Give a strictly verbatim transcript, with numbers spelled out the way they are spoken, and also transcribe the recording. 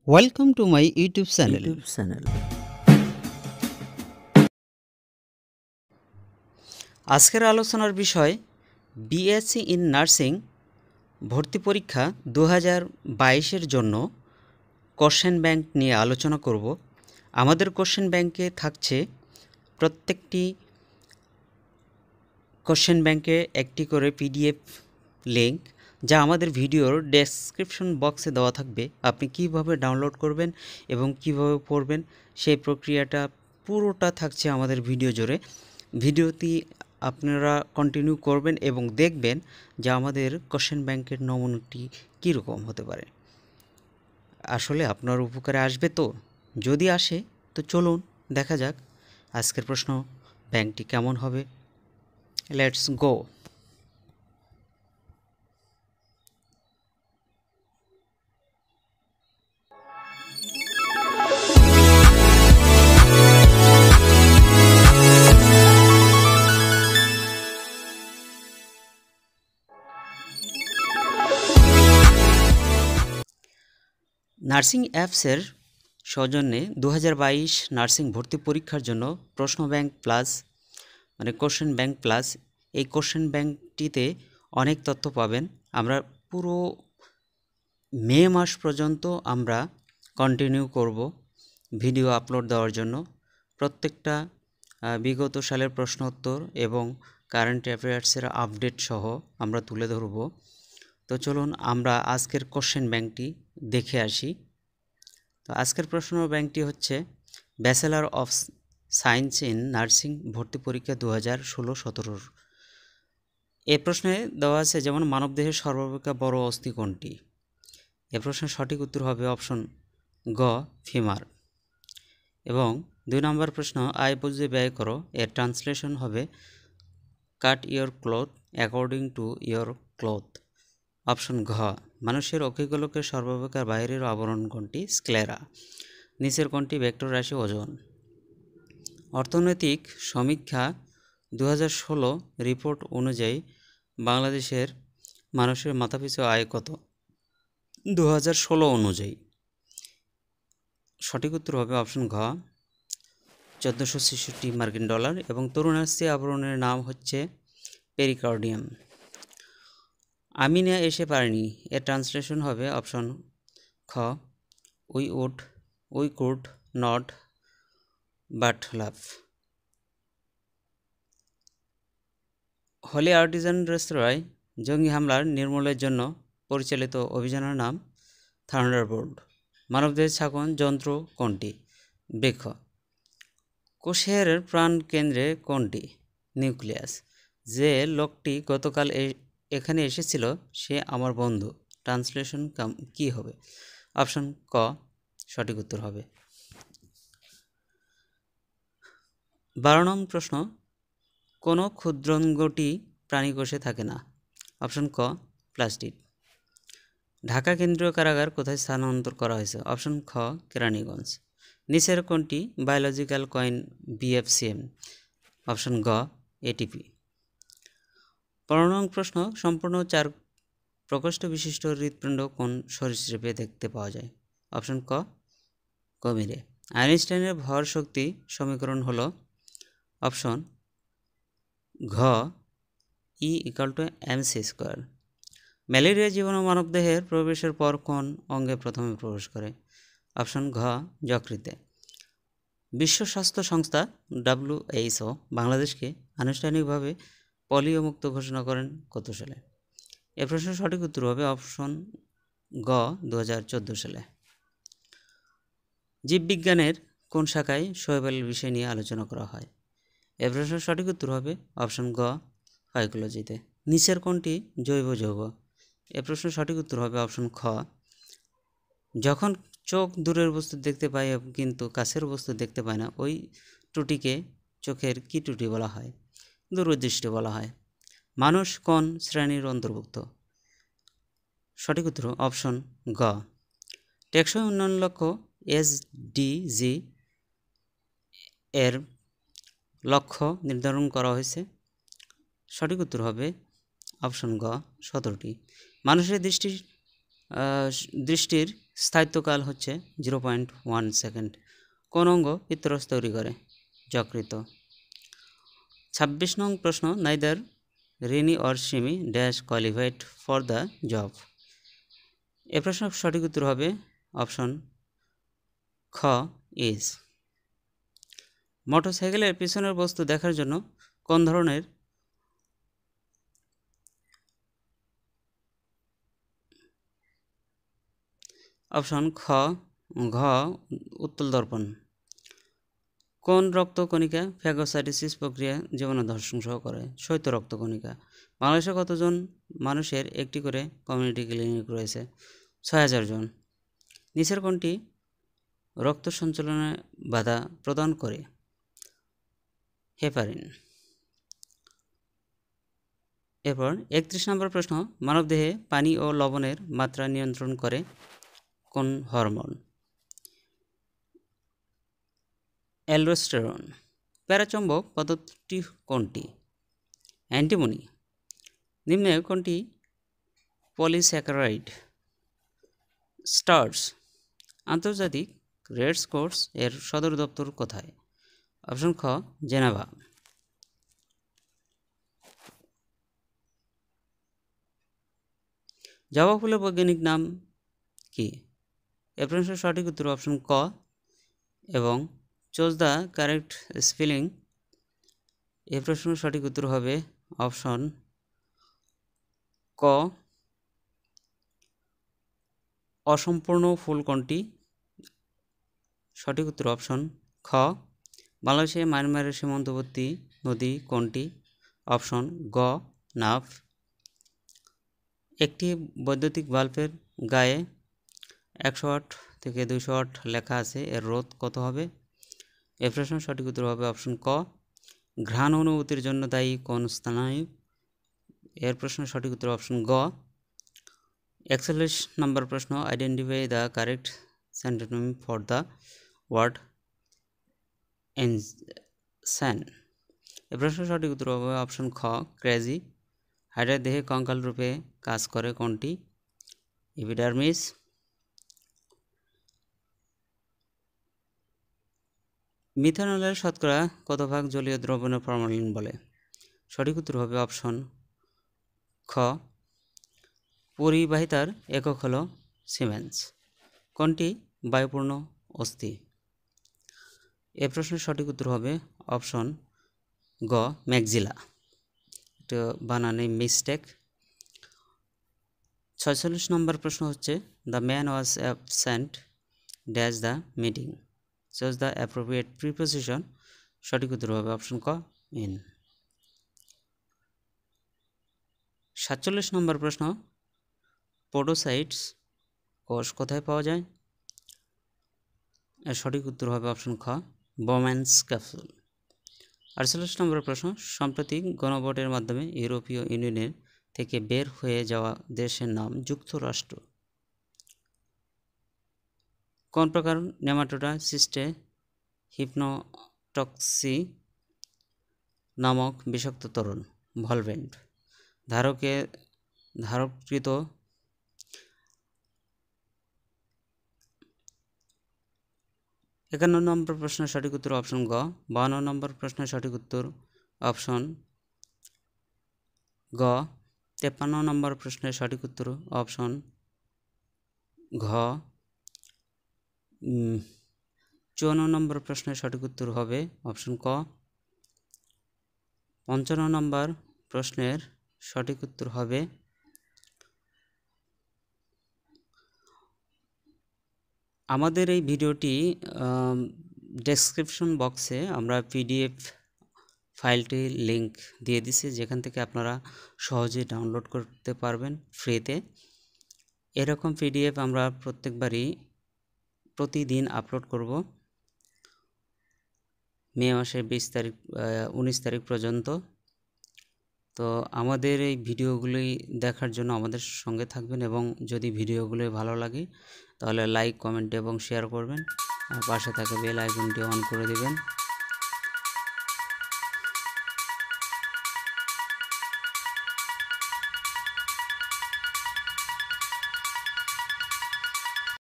Welcome to my YouTube channel. YouTube channel. আজকের আলোচনার বিষয় বিএসসি ইন নার্সিং ভর্তি পরীক্ষা দু হাজার বাইশের জন্য কোশ্চেন ব্যাংক নিয়ে আলোচনা করব। আমাদের কোশ্চেন ব্যাংকে থাকছে প্রত্যেকটি কোশ্চেন ব্যাংকে একটি করে পিডিএফ লিঙ্ক, যা আমাদের ভিডিওর ডেসক্রিপশন বক্সে দেওয়া থাকবে। আপনি কিভাবে ডাউনলোড করবেন এবং কিভাবে পড়বেন সেই প্রক্রিয়াটা পুরোটা থাকছে আমাদের ভিডিও জুড়ে। ভিডিওটি আপনারা কন্টিনিউ করবেন এবং দেখবেন যে আমাদের কোশ্চেন ব্যাংকের নমুনাটি কীরকম হতে পারে। আসলে আপনার উপকারে আসবে তো? যদি আসে তো চলুন দেখা যাক আজকের প্রশ্ন ব্যাংকটি কেমন হবে। Let's go. নার্সিং অ্যাপসের সৌজন্যে দু হাজার বাইশ নার্সিং ভর্তি পরীক্ষার জন্য প্রশ্ন ব্যাংক প্লাস মানে কোশ্চেন ব্যাংক প্লাস এই কোশ্চেন ব্যাংকটিতে অনেক তথ্য পাবেন। আমরা পুরো মে মাস পর্যন্ত আমরা কন্টিনিউ করব ভিডিও আপলোড দেওয়ার জন্য। প্রত্যেকটা বিগত সালের প্রশ্ন উত্তর এবং কারেন্ট অ্যাফেয়ার্সের আপডেট সহ আমরা তুলে ধরব। তো চলুন আমরা আজকের কোশ্চেন ব্যাংকটি দেখে আসি। তো আজকের প্রশ্ন ব্যাংকটি হচ্ছে bachelor of science in nursing ভর্তি পরীক্ষা দু হাজার ষোলো সতেরোর। এ প্রশ্নে দেওয়া আছে যেমন মানবদেহের সর্বাপেক্ষা বড় অস্থি কোনটি? এ প্রশ্নের সঠিক উত্তর হবে অপশন গ ফিমার। এবং দুই নম্বর প্রশ্ন আয় বুঝে ব্যয় করো, এর ট্রান্সলেশন হবে cut your cloth according to your cloth. Option ঘ মানুষের অক্ষিগোলকের সর্বাপেক্ষা বাইরের আবরণ কোনটি? স্ক্লেরা। নিচের কোনটি ভেক্টর রাশি ওজন? অর্থনৈতিক সমীক্ষা দু হাজার ষোলো রিপোর্ট অনুযায়ী বাংলাদেশের মানুষের মাথাপিছু আয় কত দু হাজার ষোলো অনুযায়ী? সঠিক উত্তর হবে অপশন ঘ চোদ্দোশো ছেষট্টি মার্কিন ডলার। এবং তরুণাস্থি আবরণের নাম হচ্ছে পেরিকার্ডিয়াম। আমি না এসে পারিনি, এর ট্রান্সলেশন হবে অপশন খ we would we could not but love. Holey Artisan রেস্তোরাঁয় জঙ্গি হামলার নির্মূলের জন্য পরিচালিত অভিযানের নাম থান্ডারবোল্ট। মানবদেহের ছাঁকন যন্ত্র কোনটি? বৃক্ষ। কোষের প্রাণকেন্দ্রে কোনটি? নিউক্লিয়াস। যে লোকটি গতকাল এখানে এসেছিল সে আমার বন্ধু। ট্রান্সলেশন কি হবে? অপশন ক সঠিক উত্তর হবে। বারো নং প্রশ্ন কোনো ক্ষুদ্রাঙ্গটি প্রাণীকোষে থাকে না? অপশন ক প্লাস্টিক। ঢাকা কেন্দ্রীয় কারাগার কোথায় স্থানান্তর করা হয়েছে? অপশন খ কেরানীগঞ্জ। নিচের কোনটি বায়োলজিক্যাল কয়েন বিএফসিএম? অপশন গ এটিপি। পনেরো নং প্রশ্ন সম্পূর্ণ চার প্রকোষ্ঠ বিশিষ্ট হৃৎপিণ্ড কোন সরীসৃপে দেখতে পাওয়া যায়? অপশন ক কুমিরে। আইনস্টাইনের ভর শক্তি সমীকরণ হল অপশন ঘ E equal to M C square. Malaria জীবাণু মানবদেহের প্রবেশের পর কোন অঙ্গে প্রথমে প্রবেশ করে? অপশন ঘ যকৃতে। বিশ্ব স্বাস্থ্য সংস্থা ডাব্লিউএইচও বাংলাদেশকে আনুষ্ঠানিকভাবে পোলিও মুক্ত ঘোষণা করেন কত সালে? এ প্রশ্নের সঠিক উত্তর হবে অপশন গ দু হাজার চোদ্দো সালে। জীববিজ্ঞানের কোন শাখায় শৈবালের বিষয় নিয়ে আলোচনা করা হয়? এ প্রশ্নের সঠিক উত্তর হবে অপশন গ ফাইকোলজিতে। নিচের কোনটি জৈব যৌগ? এ প্রশ্নের সঠিক উত্তর হবে অপশন খ। যখন চোখ দূরের বস্তু দেখতে পায় কিন্তু কাছের বস্তু দেখতে পায় না, ওই ত্রুটিকে চোখের কি ত্রুটি বলা হয়? দূরদৃষ্টি বলা হয়। মানুষ কোন শ্রেণীর অন্তর্ভুক্ত? সঠিক উত্তর অপশন গ। টেকসই উন্নয়ন লক্ষ্য এসডিজি এর লক্ষ্য নির্ধারণ করা হয়েছে। সঠিক উত্তর হবে অপশন গ সতেরোটি। মানুষের দৃষ্টি দৃষ্টির স্থায়িত্বকাল হচ্ছে জিরো পয়েন্ট ওয়ান সেকেন্ড। কোন অঙ্গ পিত্তরস তৈরি করে? যকৃত। ছাব্বিশ নং প্রশ্ন, neither Renee or Simi dash qualified for the job. এ প্রশ্নের সঠিক উত্তর হবে অপশন খ ইজ। মোটরসাইকেলের পিছনের বস্তু দেখার জন্য কোন ধরনের অপশন খ ঘ উত্তল দর্পণ। কোন রক্তকণিকা ফ্যাগোসাইটোসিস প্রক্রিয়া জীবাণু ধ্বংস করে? শ্বেত রক্তকণিকা। বাংলাদেশে কতজন মানুষের একটি করে কমিউনিটি ক্লিনিক রয়েছে? ছয় হাজার জন। নিচের কোনটি রক্ত সঞ্চালনে বাধা প্রদান করে? হেপারিন। এরপর একত্রিশ নম্বর প্রশ্ন, মানবদেহে পানি ও লবণের মাত্রা নিয়ন্ত্রণ করে কোন হরমোন? অ্যালডোস্টেরন। প্যারাচুম্বক পদ্ধতি কোনটি? অ্যান্টিমনি। নিম্নে কোনটি পলিস্যাকারাইড? স্টার্চ। আন্তর্জাতিক রেড ক্রস এর সদর দপ্তর কোথায়? অপশন খ জেনেভা। জবা ফুলের বৈজ্ঞানিক নাম কি? এ প্রশ্নের সঠিক উত্তর অপশন ক এবং চুজ দ্য কারেক্ট স্পেলিং। এ প্রশ্নের সঠিক উত্তর হবে অপশন ক। অসম্পূর্ণ ফুল কোনটি? সঠিক উত্তর অপশন খ। বাংলাদেশে মায়ানমারের সীমান্তবর্তী নদী কোনটি? অপশন গ নাফ। একটি বৈদ্যুতিক বাল্বের গায়ে একশো ওয়াট থেকে দুইশো ওয়াট লেখা আছে, এর রোধ কত হবে? এ প্রশ্নের সঠিক উত্তর হবে অপশন ক। ঘ্রাণ অনুভূতির জন্য দায়ী কোন স্নায়ু? এর প্রশ্নের সঠিক উত্তর অপশন গ। একচল্লিশ নম্বর প্রশ্ন, identify the correct synonym for the word insane. এ প্রশ্নের সঠিক উত্তর হবে অপশন খ ক্রেজি। হাড়ের দেহে কঙ্কাল রূপে কাজ করে কোনটি? এপিডার্মিস। মিথানলের শতকরা কত ভাগ জলীয় দ্রবণে ফরমালিন বলে? সঠিক উত্তর হবে অপশন খ। পরিবাহিতার একক হল সিমেন্স। কোনটি বায়ুপূর্ণ অস্থি? এ প্রশ্নের সঠিক উত্তর হবে অপশন গ ম্যাক্সিলা। এটা বানানে মিস্টেক। ছয়চল্লিশ নম্বর প্রশ্ন হচ্ছে, the man was absent dash the meeting, choose the appropriate preposition. সঠিক উত্তর হবে অপশন ক ইন। সাতচল্লিশ নম্বর প্রশ্ন, পোডোসাইটস কোষ কোথায় পাওয়া যায়? এর সঠিক উত্তর হবে অপশন খ বোম্যান্স ক্যাপসুল। আটচল্লিশ নম্বর প্রশ্ন, সম্প্রতি গণভোটের মাধ্যমে ইউরোপীয় ইউনিয়নের থেকে বের হয়ে যাওয়া দেশের নাম যুক্তরাষ্ট্র। কোন প্রকার নেমাটোডা সিস্টে হিপনোটক্সি নামক বিষাক্ত তরল ভলভেন্ট ধারকে ধারকৃত একান্ন নম্বর প্রশ্নের সঠিক উত্তর অপশন গ। বাউন্ন নম্বর প্রশ্নের সঠিক উত্তর অপশন গ। তেপ্পান্ন নম্বর প্রশ্নের সঠিক উত্তর অপশন ঘ। চুয়ান্ন নম্বর প্রশ্নের সঠিক উত্তর হবে অপশন ক। পঞ্চান্ন নম্বর প্রশ্নের সঠিক উত্তর হবে আমাদের এই ভিডিওটি ডেসক্রিপশন বক্সে আমরা পিডিএফ ফাইলটি লিংক দিয়ে দিছি, যেখান থেকে আপনারা সহজেই ডাউনলোড করতে পারবেন ফ্রিতে। এরকম পিডিএফ আমরা প্রত্যেকবারই প্রতিদিন আপলোড করব মে মাসের বিশ তারিখ উনিশ তারিখ পর্যন্ত। তো আমাদের এই ভিডিওগুলি দেখার জন্য আমাদের সঙ্গে থাকবেন, এবং যদি ভিডিওগুলি ভালো লাগে তাহলে লাইক, কমেন্ট এবং শেয়ার করবেন, আর পাশে থাকা বেল আইকনটি অন করে দেবেন।